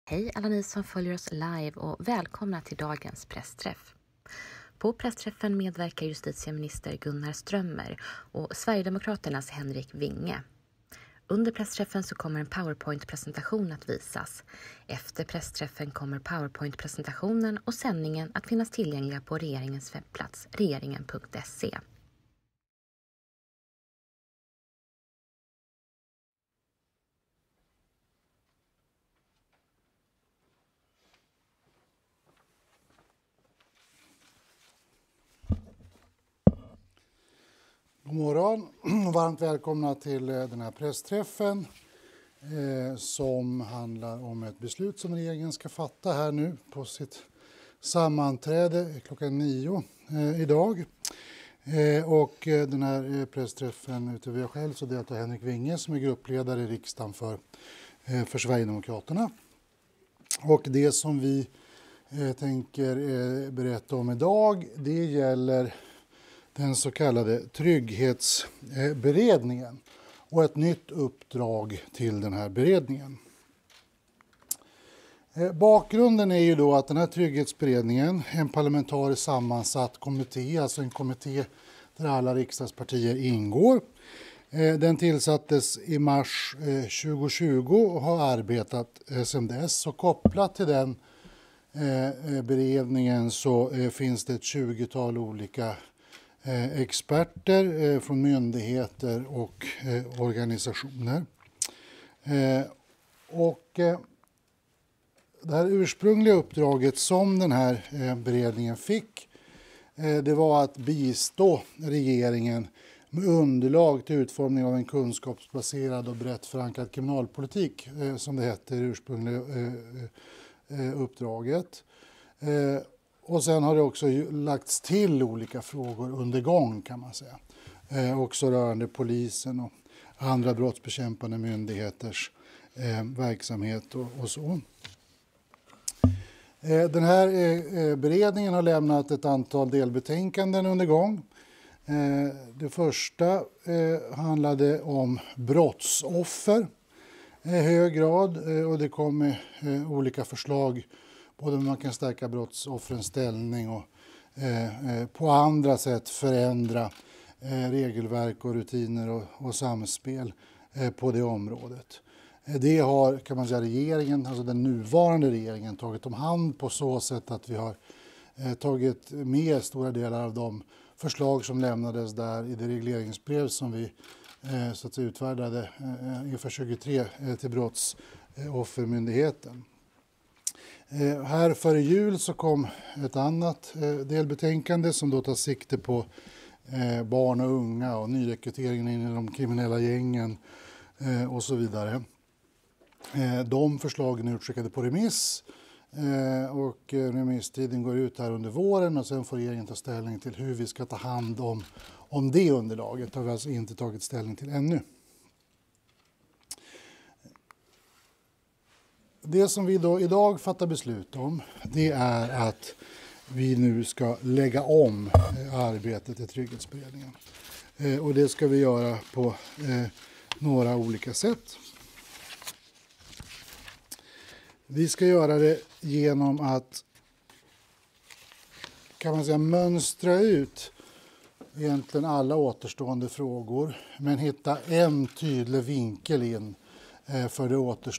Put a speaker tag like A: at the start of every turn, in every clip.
A: Hej alla ni som följer oss live och välkomna till dagens pressträff. På pressträffen medverkar justitieminister Gunnar Strömmer och Sverigedemokraternas Henrik Winge. Under pressträffen så kommer en PowerPoint-presentation att visas. Efter pressträffen kommer PowerPoint-presentationen och sändningen att finnas tillgängliga på regeringens webbplats regeringen.se.
B: God morgon och varmt välkomna till den här pressträffen som handlar om ett beslut som regeringen ska fatta här nu på sitt sammanträde klockan 9 idag. Och den här pressträffen utöver jag själv så deltar Henrik Winge som är gruppledare i riksdagen för Sverigedemokraterna. Och det som vi tänker berätta om idag det gäller den så kallade trygghetsberedningen och ett nytt uppdrag till den här beredningen. Bakgrunden är ju då att den här trygghetsberedningen, en parlamentariskt sammansatt kommitté, alltså en kommitté där alla riksdagspartier ingår. Den tillsattes i mars 2020 och har arbetat sedan dess. Och kopplat till den beredningen så finns det ett 20-tal olika experter från myndigheter och organisationer. Det här ursprungliga uppdraget som den här beredningen fick det var att bistå regeringen med underlag till utformning av en kunskapsbaserad och brett förankrad kriminalpolitik som det hette i det ursprungliga uppdraget. Och sen har det också lagts till olika frågor under gång kan man säga. Också rörande polisen och andra brottsbekämpande myndigheters verksamhet och så. Den här beredningen har lämnat ett antal delbetänkanden under gång. Det första handlade om brottsoffer i hög grad och det kom med olika förslag både hur man kan stärka brottsoffrens ställning och på andra sätt förändra regelverk och rutiner och samspel på det området. Det har kan man säga regeringen, alltså den nuvarande regeringen, tagit om hand på så sätt att vi har tagit med stora delar av de förslag som lämnades där i det regleringsbrev som vi så att säga utfärdade inför 2023 till Brottsoffermyndigheten. Här före jul så kom ett annat delbetänkande som då tar sikte på barn och unga och nyrekryteringen in i de kriminella gängen och så vidare. De förslagen är utskickade på remiss och remisstiden går ut här under våren och sen får regeringen ta ställning till hur vi ska ta hand om det underlaget. Det har vi alltså inte tagit ställning till ännu. Det som vi då idag fattar beslut om det är att vi nu ska lägga om arbetet i trygghetsberedningen. Och det ska vi göra på några olika sätt. Vi ska göra det genom att kan man säga mönstra ut egentligen alla återstående frågor men hitta en tydlig vinkel in för det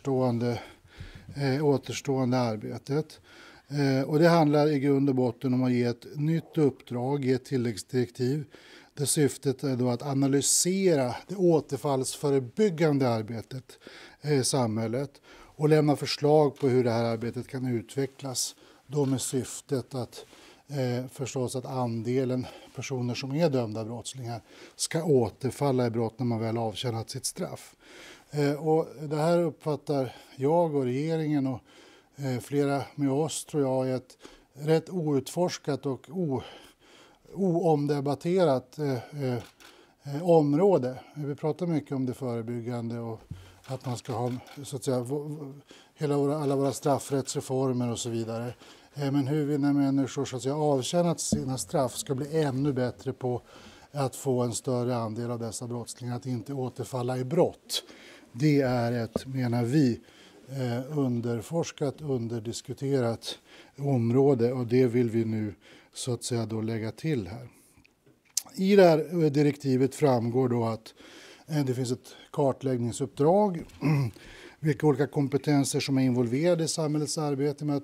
B: återstående arbetet. Och det handlar i grund och botten om att ge ett nytt uppdrag, ge ett tilläggsdirektiv. Det syftet är då att analysera det återfallsförebyggande arbetet i samhället och lämna förslag på hur det här arbetet kan utvecklas. Då med syftet att förstås att andelen personer som är dömda brottslingar ska återfalla i brott när man väl avtjänat sitt straff. Och det här uppfattar jag och regeringen och flera med oss tror jag är ett rätt outforskat och oomdebatterat område. Vi pratar mycket om det förebyggande och att man ska ha så att säga alla våra straffrättsreformer och så vidare. Men hur vi när människor så att säga avtjänat sina straff ska bli ännu bättre på att få en större andel av dessa brottslingar att inte återfalla i brott. Det är ett, menar vi, underforskat, underdiskuterat område, och det vill vi nu så att säga då lägga till här. I det här direktivet framgår då att det finns ett kartläggningsuppdrag, vilka olika kompetenser som är involverade i samhällets arbete med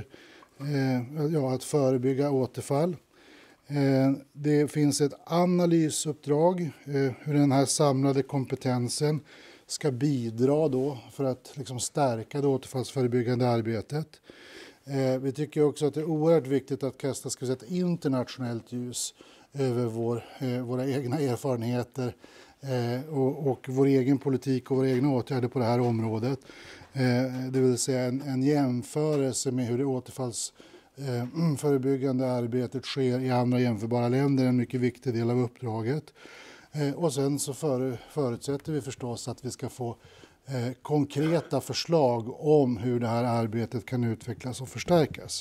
B: att förebygga återfall. Det finns ett analysuppdrag, hur den här samlade kompetensen ska bidra då för att liksom stärka det återfallsförebyggande arbetet. Vi tycker också att det är oerhört viktigt att kasta ett internationellt ljus över våra egna erfarenheter och vår egen politik och våra egna åtgärder på det här området. Det vill säga en jämförelse med hur det återfallsförebyggande arbetet sker i andra jämförbara länder är en mycket viktig del av uppdraget. Och sen så förutsätter vi förstås att vi ska få konkreta förslag om hur det här arbetet kan utvecklas och förstärkas.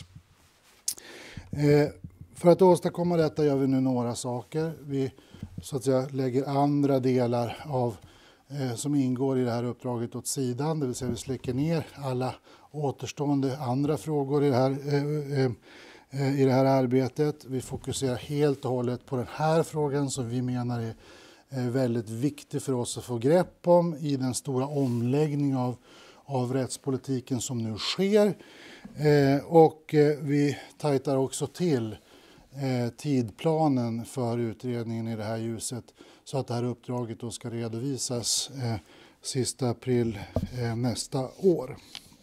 B: För att åstadkomma detta gör vi nu några saker. Vi så att säga lägger andra delar som ingår i det här uppdraget åt sidan, det vill säga vi släcker ner alla återstående andra frågor i det här arbetet. Vi fokuserar helt och hållet på den här frågan som vi menar är väldigt viktig för oss att få grepp om i den stora omläggning av rättspolitiken som nu sker. Och vi tajtar också till tidplanen för utredningen i det här ljuset så att det här uppdraget då ska redovisas sista april nästa år.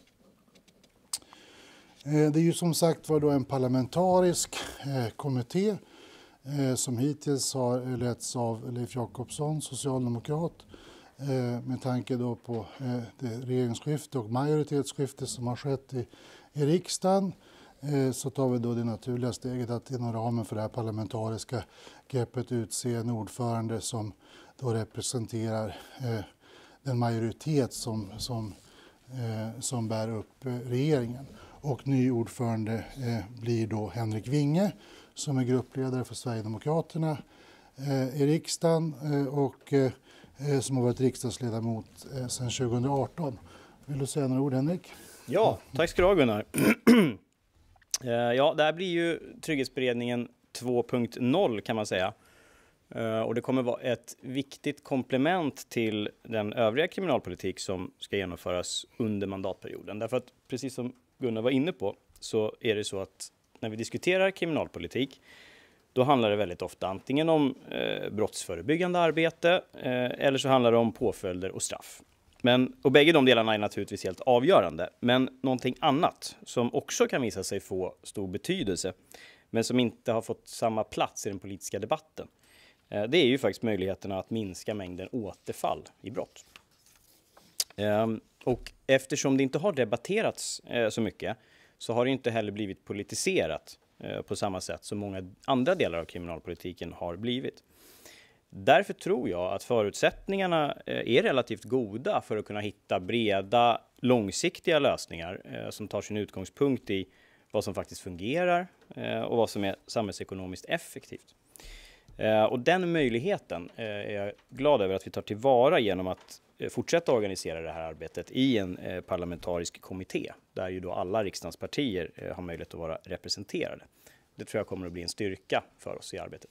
B: Det är ju som sagt var då en parlamentarisk kommitté som hittills har letts av Leif Jakobsson, socialdemokrat. Med tanke då på det regeringsskifte och majoritetsskifte som har skett i riksdagen, så tar vi då det naturliga steget att inom ramen för det här parlamentariska greppet utse en ordförande som då representerar den majoritet som bär upp regeringen. Och ny ordförande blir då Henrik Winge som är gruppledare för Sverigedemokraterna i riksdagen och som har varit riksdagsledamot sedan 2018. Vill du säga några ord, Henrik?
C: Ja, tack ska du ha, Gunnar. Ja, det här blir ju Trygghetsberedningen 2.0 kan man säga. Och det kommer vara ett viktigt komplement till den övriga kriminalpolitik som ska genomföras under mandatperioden. Därför att precis som Gunnar var inne på så är det så att när vi diskuterar kriminalpolitik då handlar det väldigt ofta antingen om brottsförebyggande arbete eller så handlar det om påföljder och straff. Och bägge de delarna är naturligtvis helt avgörande. Men någonting annat som också kan visa sig få stor betydelse men som inte har fått samma plats i den politiska debatten, det är ju faktiskt möjligheterna att minska mängden återfall i brott. Och eftersom det inte har debatterats så mycket så har det inte heller blivit politiserat på samma sätt som många andra delar av kriminalpolitiken har blivit. Därför tror jag att förutsättningarna är relativt goda för att kunna hitta breda, långsiktiga lösningar som tar sin utgångspunkt i vad som faktiskt fungerar och vad som är samhällsekonomiskt effektivt. Och den möjligheten är jag glad över att vi tar tillvara genom att fortsätta organisera det här arbetet i en parlamentarisk kommitté där ju då alla riksdagens partier har möjlighet att vara representerade. Det tror jag kommer att bli en styrka för oss i arbetet.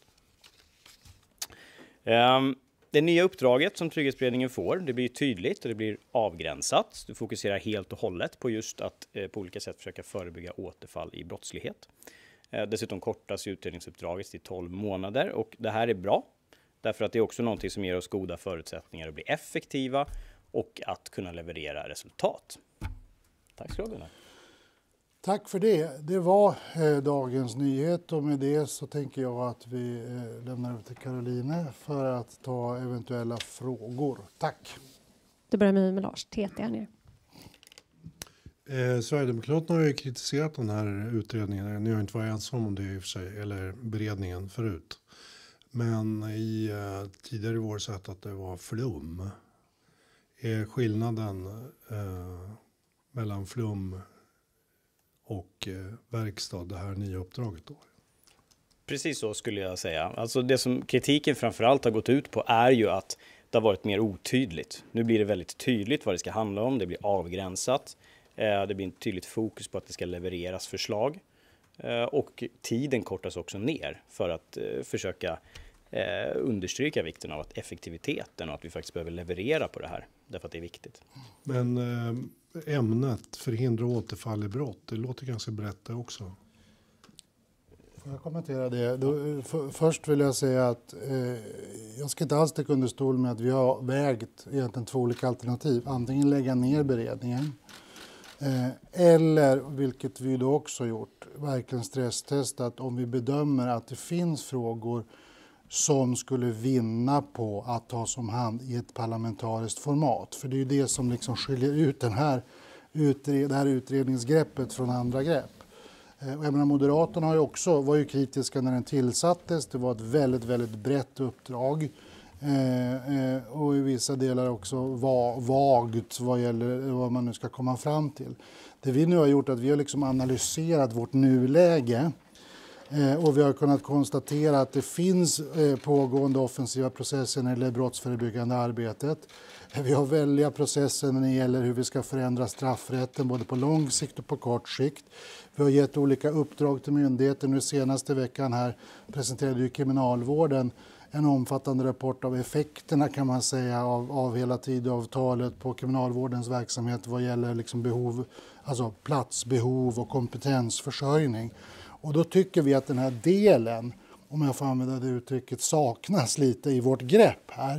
C: Det nya uppdraget som Trygghetsberedningen får, det blir tydligt och det blir avgränsat. Du fokuserar helt och hållet på just att på olika sätt försöka förebygga återfall i brottslighet. Dessutom kortas utredningsuppdraget till 12 månader och det här är bra. Därför att det är också någonting som ger oss goda förutsättningar att bli effektiva och att kunna leverera resultat. Tack ska du ha.
B: Tack för det. Det var dagens nyhet och med det så tänker jag att vi lämnar över till Caroline för att ta eventuella frågor. Tack.
D: Då börjar vi med Lars, TT här nere.
E: Sverigedemokraterna har ju kritiserat den här utredningen. Ni har inte varit ensam om det i och för sig, eller beredningen förut. Men i tidigare vår sett att det var flum. Är skillnaden mellan flum och verkstad det här nya uppdraget då?
C: Precis så skulle jag säga. Alltså det som kritiken framförallt har gått ut på är ju att Det har varit mer otydligt. Nu blir det väldigt tydligt vad det ska handla om. Det blir avgränsat. Det blir en tydligt fokus på att det ska levereras förslag. Och tiden kortas också ner för att försöka understryka vikten av att effektiviteten och att vi faktiskt behöver leverera på det här. Därför att det är viktigt.
E: Men ämnet förhindra återfall i brott, det låter ganska brett det också.
B: Får jag kommentera det? Först vill jag säga att jag ska inte alls sticka under stol med att vi har vägt egentligen 2 olika alternativ. Antingen lägga ner beredningen eller, vilket vi då också gjort, verkligen stresstestat om vi bedömer att det finns frågor som skulle vinna på att tas om hand i ett parlamentariskt format. För det är ju det som liksom skiljer ut det här utredningsgreppet från andra grepp. Och jag menar, Moderaterna var ju kritiska när den tillsattes. Det var ett väldigt, väldigt brett uppdrag. Och i vissa delar också vagt vad gäller vad man nu ska komma fram till. Det vi nu har gjort är att vi har liksom analyserat vårt nuläge. Och vi har kunnat konstatera att det finns pågående offensiva processer när det gäller brottsförebyggande arbetet. Vi har väldiga processer när det gäller hur vi ska förändra straffrätten både på lång sikt och på kort sikt. Vi har gett olika uppdrag till myndigheter. Nu senaste veckan här presenterade ju kriminalvården en omfattande rapport av effekterna kan man säga av hela Tidöavtalet på kriminalvårdens verksamhet vad gäller liksom behov, alltså platsbehov och kompetensförsörjning. Och då tycker vi att den här delen, om jag får använda det uttrycket, saknas lite i vårt grepp här.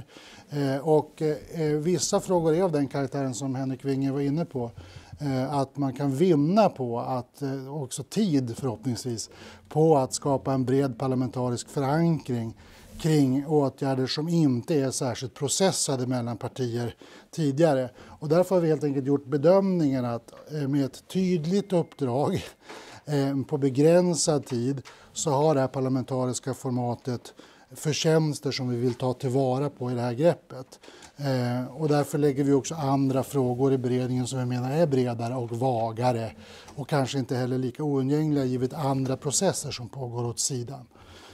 B: Vissa frågor är av den karaktären som Henrik Winge var inne på. Att man kan vinna på att, också tid förhoppningsvis, på att skapa en bred parlamentarisk förankring kring åtgärder som inte är särskilt processade mellan partier tidigare. Och därför har vi helt enkelt gjort bedömningen att med ett tydligt uppdrag på begränsad tid så har det här parlamentariska formatet förtjänster som vi vill ta tillvara på i det här greppet. Och därför lägger vi också andra frågor i beredningen som vi menar är bredare och vagare och kanske inte heller lika oundgängliga givet andra processer som pågår åt sidan.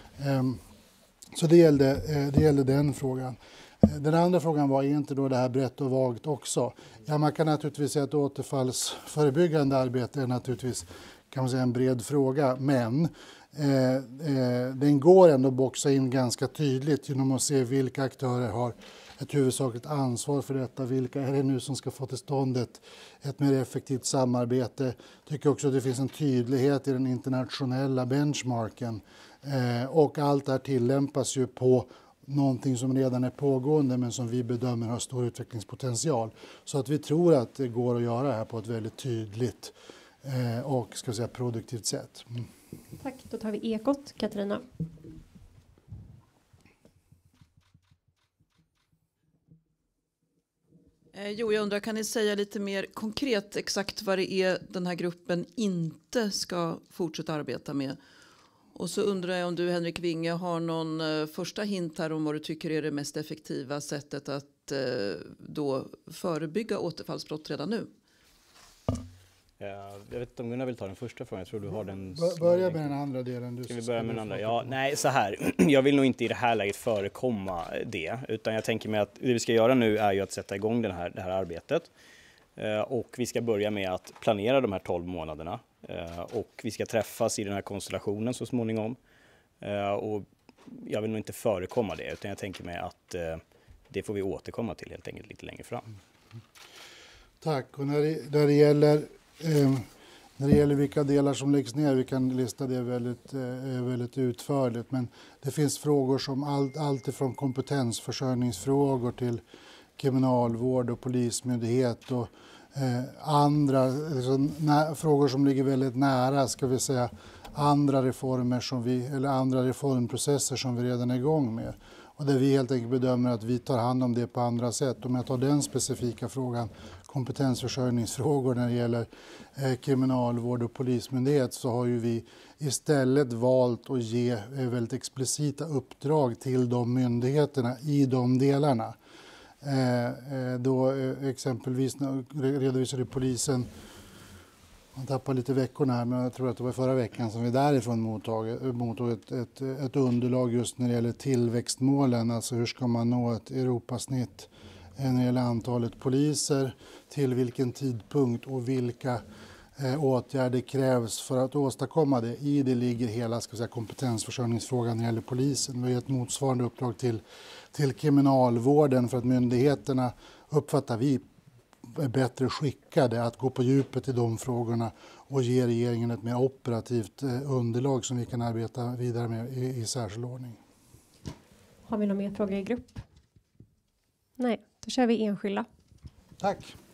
B: Så det gällde den frågan. Den andra frågan var inte då det här brett och vagt också. Ja, man kan naturligtvis säga att återfallsförebyggande arbete är naturligtvis, kan man säga, en bred fråga, men den går ändå att boxa in ganska tydligt genom att se vilka aktörer har ett huvudsakligt ansvar för detta, vilka är det nu som ska få till stånd ett mer effektivt samarbete. Jag tycker också att det finns en tydlighet i den internationella benchmarken och allt det här tillämpas ju på någonting som redan är pågående men som vi bedömer har stor utvecklingspotential. Så att vi tror att det går att göra det här på ett väldigt tydligt och ska säga produktivt sätt. Mm.
D: Tack, då tar vi Ekot. Katarina.
F: Jag undrar, kan ni säga lite mer konkret exakt vad det är den här gruppen inte ska fortsätta arbeta med? Och så undrar jag om du, Henrik Winge, har någon första hint här om vad du tycker är det mest effektiva sättet att då förebygga återfallsbrott redan nu?
C: Jag vet inte om Gunnar vill ta den första frågan. Jag tror du har den.
B: Börja med den andra delen.
C: Ska vi börja med den andra? Ja, nej, så här. Jag vill nog inte i det här läget förekomma det. Utan jag tänker mig att det vi ska göra nu är ju att sätta igång det här arbetet. Och vi ska börja med att planera de här 12 månaderna. Och vi ska träffas i den här konstellationen så småningom. Och jag vill nog inte förekomma det. Utan jag tänker mig att det får vi återkomma till helt enkelt lite längre fram.
B: Tack. Och när det gäller vilka delar som läggs ner, vi kan lista det väldigt utförligt, men det finns frågor som allt ifrån kompetensförsörjningsfrågor till kriminalvård och polismyndighet och andra frågor som ligger väldigt nära, ska vi säga, andra reformprocesser som vi redan är igång med. Och där vi helt enkelt bedömer att vi tar hand om det på andra sätt. Om jag tar den specifika frågan, kompetensförsörjningsfrågor när det gäller kriminalvård och polismyndighet, så har ju vi istället valt att ge väldigt explicita uppdrag till de myndigheterna i de delarna. Då exempelvis redovisade polisen man tappar lite veckorna här, men jag tror att det var förra veckan som vi därifrån mottog ett underlag just när det gäller tillväxtmålen. Alltså hur ska man nå ett Europasnitt när det gäller antalet poliser, till vilken tidpunkt och vilka åtgärder krävs för att åstadkomma det. I det ligger hela kompetensförsörjningsfrågan när det gäller polisen. Vi har ett motsvarande uppdrag till kriminalvården för att myndigheterna uppfattar vi är bättre skickade att gå på djupet i de frågorna och ge regeringen ett mer operativt underlag som vi kan arbeta vidare med i särskild ordning.
D: Har vi några mer frågor i grupp? Nej, då kör vi enskilda.
B: Tack!